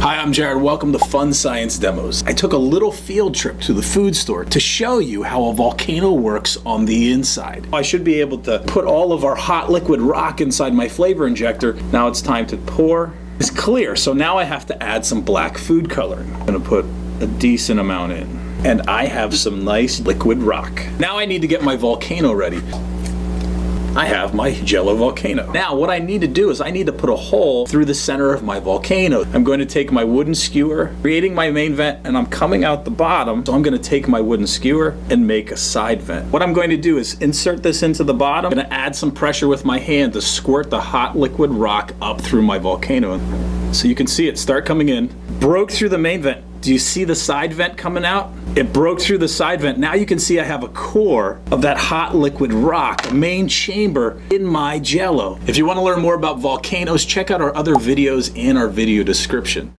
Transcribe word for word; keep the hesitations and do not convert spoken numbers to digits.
Hi, I'm Jared. Welcome to Fun Science Demos. I took a little field trip to the food store to show you how a volcano works on the inside. I should be able to put all of our hot liquid rock inside my flavor injector. Now it's time to pour. It's clear, so now I have to add some black food coloring. I'm gonna put a decent amount in. And I have some nice liquid rock. Now I need to get my volcano ready. I have my jello volcano. Now what I need to do is I need to put a hole through the center of my volcano. I'm going to take my wooden skewer, creating my main vent, and I'm coming out the bottom. So I'm going to take my wooden skewer and make a side vent. What I'm going to do is insert this into the bottom. I'm going to add some pressure with my hand to squirt the hot liquid rock up through my volcano. So you can see it start coming in. Broke through the main vent. Do you see the side vent coming out? It broke through the side vent. Now you can see I have a core of that hot liquid rock, a main chamber in my jello. If you want to learn more about volcanoes, check out our other videos in our video description.